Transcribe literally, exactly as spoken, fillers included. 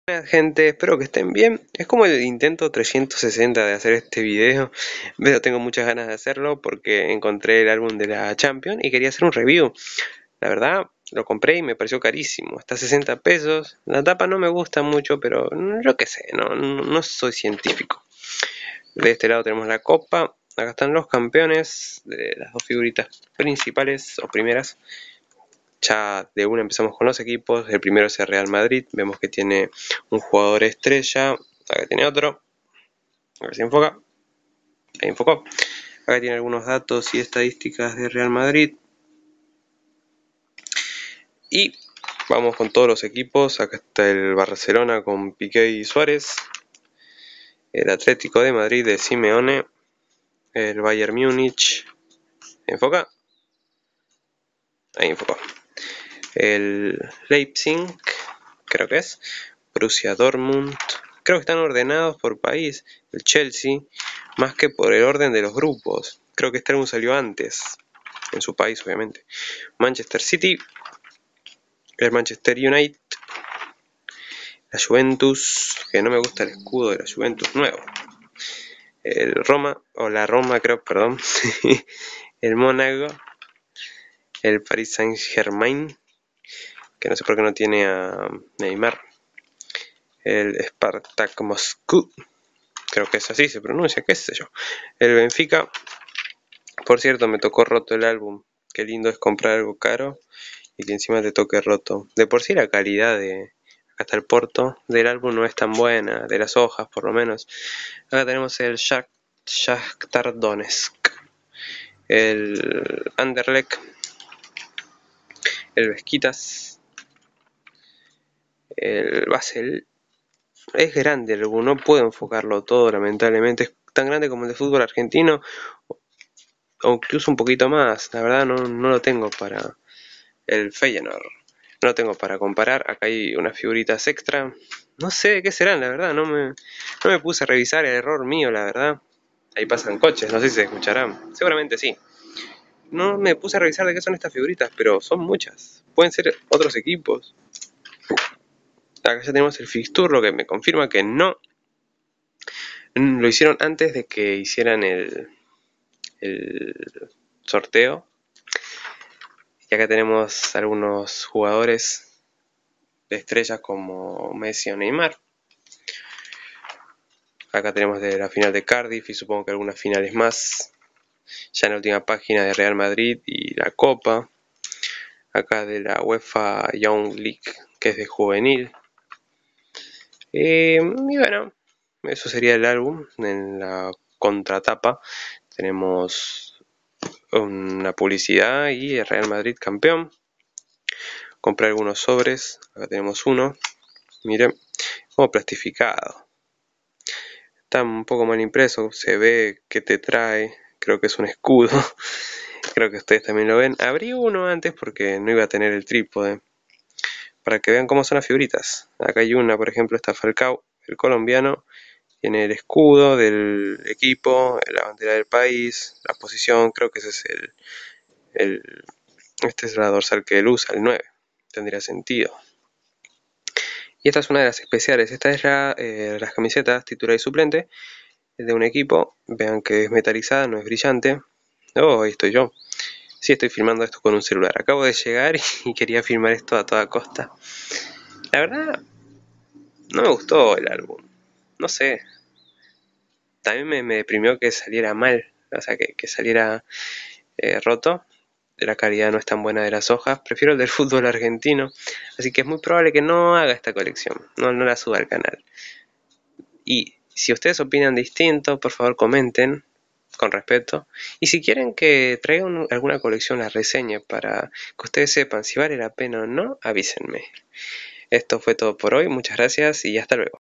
Hola gente, espero que estén bien. Es como el intento trescientos sesenta de hacer este video, pero tengo muchas ganas de hacerlo porque encontré el álbum de la Champions y quería hacer un review. La verdad, lo compré y me pareció carísimo, está a sesenta pesos. La tapa no me gusta mucho, pero yo qué sé, no, no, no soy científico. De este lado tenemos la copa, acá están los campeones de las dos figuritas principales o primeras. Ya de una empezamos con los equipos. El primero es el Real Madrid. Vemos que tiene un jugador estrella. Acá tiene otro. A ver si enfoca. Ahí enfocó. Acá tiene algunos datos y estadísticas de Real Madrid. Y vamos con todos los equipos. Acá está el Barcelona con Piqué y Suárez. El Atlético de Madrid de Simeone. El Bayern Múnich. Enfoca. Ahí enfocó. El Leipzig, creo que es. Borussia Dortmund. Creo que están ordenados por país. El Chelsea, más que por el orden de los grupos. Creo que este álbum salió antes, en su país obviamente. Manchester City, el Manchester United, la Juventus, que no me gusta el escudo de la Juventus nuevo. El Roma, o la Roma creo, perdón. El Mónaco, el Paris Saint-Germain, que no sé por qué no tiene a Neymar. El Spartak Moscú, creo que es así se pronuncia, qué sé yo. El Benfica, por cierto me tocó roto el álbum, qué lindo es comprar algo caro y que encima te toque roto. De por sí la calidad de, acá está el Porto, del álbum no es tan buena, de las hojas por lo menos. Acá tenemos el Shakhtar Donetsk, el Anderlecht, el Beşiktaş, el Basel. Es grande el álbum, no puedo enfocarlo todo lamentablemente, es tan grande como el de fútbol argentino o incluso un poquito más. La verdad no, no lo tengo para el Feyenoord, no lo tengo para comparar. Acá hay unas figuritas extra, no sé de qué serán, la verdad, no me, no me puse a revisar, el error mío, la verdad. Ahí pasan coches, no sé si se escucharán, seguramente sí. No me puse a revisar de qué son estas figuritas, pero son muchas, pueden ser otros equipos. Acá ya tenemos el fixture, lo que me confirma que no lo hicieron antes de que hicieran el, el sorteo. Y acá tenemos algunos jugadores de estrellas como Messi o Neymar. Acá tenemos de la final de Cardiff y supongo que algunas finales más. Ya en la última página de Real Madrid y la Copa. Acá de la UEFA Young League, que es de juvenil. Eh, y bueno, eso sería el álbum. En la contratapa tenemos una publicidad y el Real Madrid campeón. Compré algunos sobres, acá tenemos uno, miren, como plastificado. Está un poco mal impreso, se ve que te trae, creo que es un escudo. Creo que ustedes también lo ven. Abrí uno antes porque no iba a tener el trípode, para que vean cómo son las figuritas. Acá hay una, por ejemplo, está Falcao, el colombiano. Tiene el escudo del equipo, la bandera del país, la posición, creo que ese es el, el este es la dorsal que él usa, el nueve, tendría sentido. Y esta es una de las especiales, esta es la, eh, las camisetas titular y suplente de un equipo. Vean que es metalizada, no es brillante. Oh, ahí estoy yo. Sí, estoy filmando esto con un celular. Acabo de llegar y quería filmar esto a toda costa. La verdad, no me gustó el álbum. No sé. También me, me deprimió que saliera mal. O sea, que, que saliera eh, roto. La calidad no es tan buena de las hojas. Prefiero el del fútbol argentino. Así que es muy probable que no haga esta colección. No, no la suba al canal. Y si ustedes opinan distinto, por favor comenten con respeto. Y si quieren que traiga un, alguna colección, la reseñe para que ustedes sepan si vale la pena o no, avísenme. Esto fue todo por hoy, muchas gracias y hasta luego.